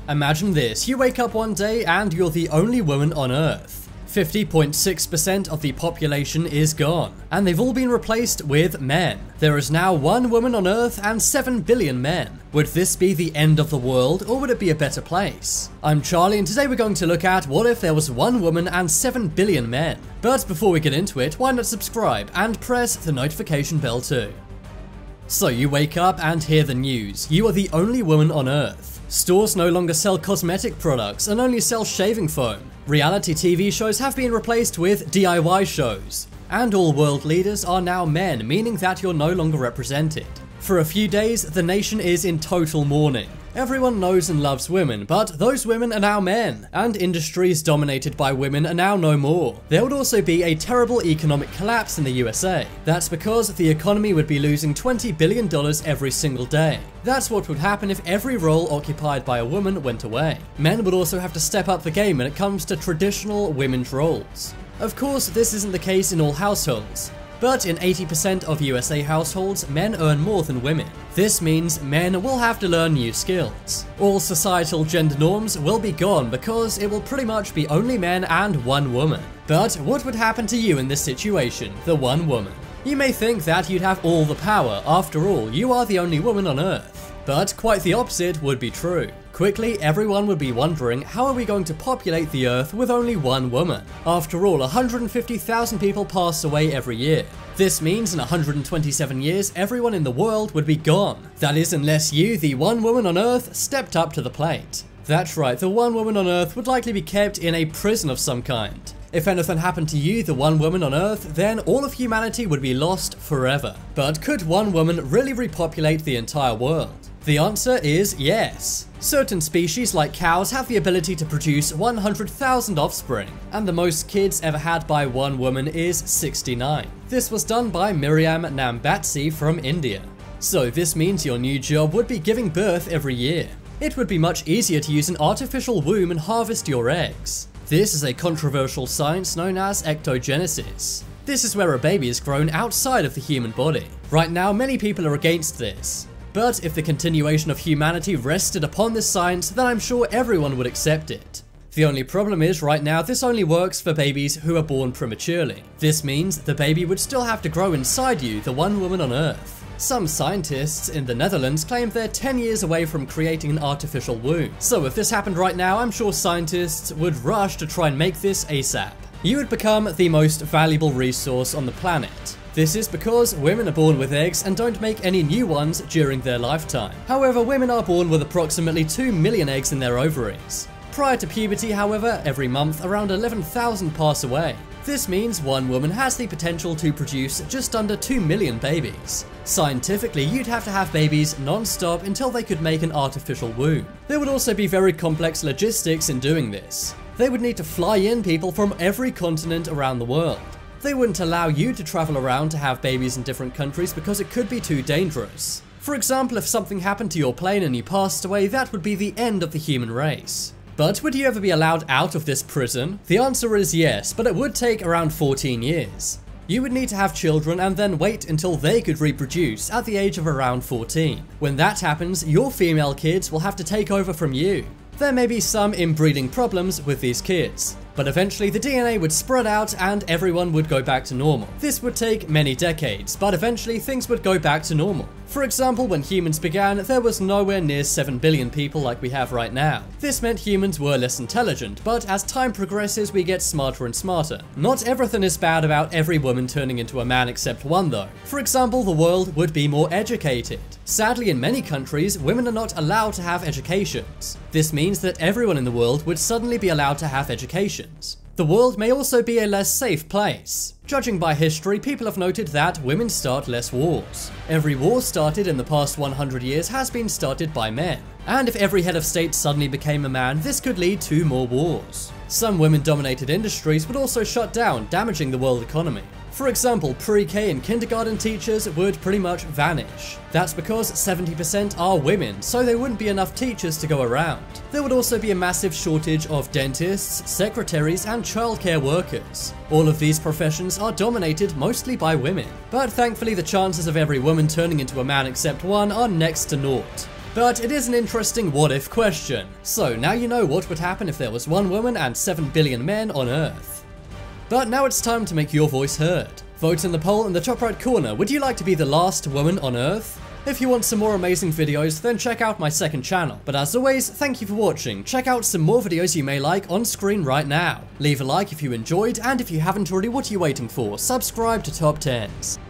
Imagine this, you wake up one day and you're the only woman on Earth. 50.6% of the population is gone, and they've all been replaced with men. There is now 1 woman on Earth and 7 billion men. Would this be the end of the world, or would it be a better place? I'm Charlie, and today we're going to look at what if there was 1 woman and 7 billion men. But before we get into it, why not subscribe and press the notification bell too. So you wake up and hear the news. You are the only woman on Earth. Stores no longer sell cosmetic products and only sell shaving foam. Reality TV shows have been replaced with DIY shows. And all world leaders are now men, meaning that you're no longer represented. For a few days, the nation is in total mourning. Everyone knows and loves women, but those women are now men, and industries dominated by women are now no more. There would also be a terrible economic collapse in the USA. That's because the economy would be losing $20 billion every single day. That's what would happen if every role occupied by a woman went away. Men would also have to step up the game when it comes to traditional women's roles. Of course, this isn't the case in all households. But in 80% of USA households, men earn more than women. This means men will have to learn new skills. All societal gender norms will be gone because it will pretty much be only men and 1 woman. But what would happen to you in this situation, the 1 woman? You may think that you'd have all the power, after all, you are the only woman on Earth. But quite the opposite would be true. Quickly, everyone would be wondering, how are we going to populate the Earth with only 1 woman? After all, 150,000 people pass away every year. This means in 127 years, everyone in the world would be gone. That is, unless you, the 1 woman on Earth, stepped up to the plate. That's right, the 1 woman on Earth would likely be kept in a prison of some kind. If anything happened to you, the 1 woman on Earth, then all of humanity would be lost forever. But could 1 woman really repopulate the entire world? The answer is yes. Certain species like cows have the ability to produce 100,000 offspring, and the most kids ever had by 1 woman is 69. This was done by Miriam Nambatsi from India. So this means your new job would be giving birth every year. It would be much easier to use an artificial womb and harvest your eggs. This is a controversial science known as ectogenesis. This is where a baby is grown outside of the human body. Right now, many people are against this. But if the continuation of humanity rested upon this science, then I'm sure everyone would accept it. The only problem is, right now, this only works for babies who are born prematurely. This means the baby would still have to grow inside you, the 1 woman on Earth. Some scientists in the Netherlands claim they're 10 years away from creating an artificial womb. So if this happened right now, I'm sure scientists would rush to try and make this ASAP. You would become the most valuable resource on the planet. This is because women are born with eggs and don't make any new ones during their lifetime. However, women are born with approximately 2 million eggs in their ovaries. Prior to puberty, however, every month around 11,000 pass away. This means 1 woman has the potential to produce just under 2 million babies. Scientifically, you'd have to have babies non-stop until they could make an artificial womb. There would also be very complex logistics in doing this. They would need to fly in people from every continent around the world. They wouldn't allow you to travel around to have babies in different countries because it could be too dangerous. For example, if something happened to your plane and you passed away, that would be the end of the human race. But would you ever be allowed out of this prison? The answer is yes, but it would take around 14 years. You would need to have children and then wait until they could reproduce at the age of around 14. When that happens, your female kids will have to take over from you. There may be some inbreeding problems with these kids, but eventually the DNA would spread out and everyone would go back to normal. This would take many decades, but eventually things would go back to normal. For example, when humans began, there was nowhere near 7 billion people like we have right now. This meant humans were less intelligent, but as time progresses, we get smarter and smarter. Not everything is bad about every woman turning into a man except 1 though. For example, the world would be more educated. Sadly, in many countries, women are not allowed to have educations. This means that everyone in the world would suddenly be allowed to have educations. The world may also be a less safe place. Judging by history, people have noted that women start less wars. Every war started in the past 100 years has been started by men. And if every head of state suddenly became a man, this could lead to more wars. Some women-dominated industries would also shut down, damaging the world economy. For example, pre-K and kindergarten teachers would pretty much vanish. That's because 70% are women, so there wouldn't be enough teachers to go around. There would also be a massive shortage of dentists, secretaries, and childcare workers. All of these professions are dominated mostly by women. But thankfully, the chances of every woman turning into a man except 1 are next to naught. But it is an interesting what-if question. So now you know what would happen if there was 1 woman and 7 billion men on Earth. But now it's time to make your voice heard. Vote in the poll in the top right corner. Would you like to be the last woman on Earth? If you want some more amazing videos, then check out my second channel. But as always, thank you for watching. Check out some more videos you may like on screen right now. Leave a like if you enjoyed, and if you haven't already, what are you waiting for? Subscribe to Top 10s.